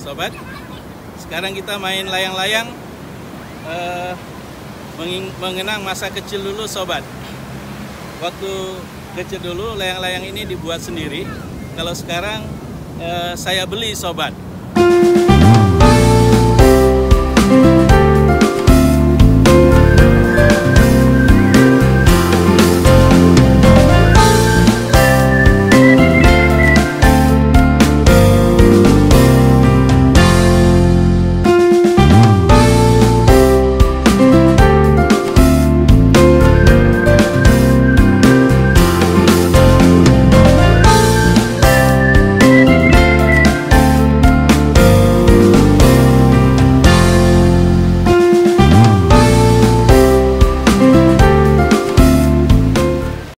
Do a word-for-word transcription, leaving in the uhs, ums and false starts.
sobat. Sekarang kita main layang-layang, eh, mengenang masa kecil dulu sobat. Waktu kecil dulu layang-layang ini dibuat sendiri. Kalau sekarang eh, saya beli sobat.